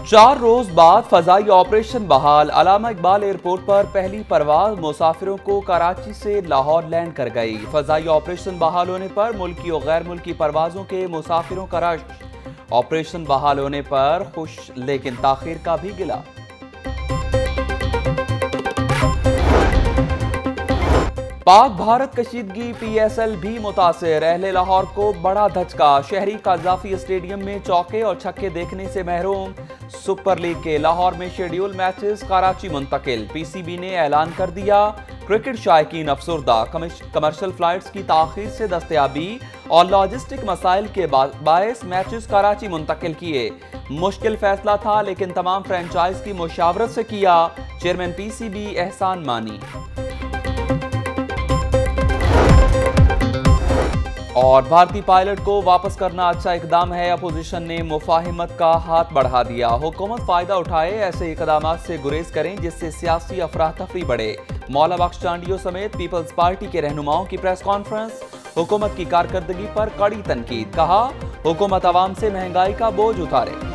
4 रोज बाद फजाई ऑपरेशन बहाल। अल्लामा इकबाल एयरपोर्ट पर पहली परवाज मुसाफिरों को कराची से लाहौर लैंड कर गई। फजाई ऑपरेशन बहाल होने पर मुल्की और गैर मुल्की परवाजों के मुसाफिरों का रश। ऑपरेशन बहाल होने पर खुश लेकिन ताखीर का भी गिला। पाक भारत कशीदगी PSL भी मुतासिर। अहले लाहौर को बड़ा धचका। शहरी काजाफी स्टेडियम में चौके और छक्के देखने से महरूम। सुपर लीग के लाहौर में शेड्यूल मैचेस कराची मुंतकिल। PCB ने ऐलान कर दिया क्रिकेट शायकीन अफसुर्दा। कमर्शियल फ्लाइट्स की ताखीर से दस्तयाबी और लॉजिस्टिक मसाइल के बायस मैचेस कराची मुंतकिल किए। मुश्किल फैसला था लेकिन तमाम फ्रेंचाइज की मुशावरत से किया। चेयरमैन PCB एहसान मानी। और भारतीय पायलट को वापस करना अच्छा इकदाम है। अपोजिशन ने मुफाहिमत का हाथ बढ़ा दिया। हुकूमत फायदा उठाए ऐसे इकदाम से गुरेज करें जिससे सियासी अफरा तफरी बढ़े। मौला बख्श चांडियो समेत पीपल्स पार्टी के रहनुमाओं की प्रेस कॉन्फ्रेंस। हुकूमत की कारकर्दगी पर कड़ी तनकीद। कहा हुकूमत अवाम से महंगाई का बोझ उतारे।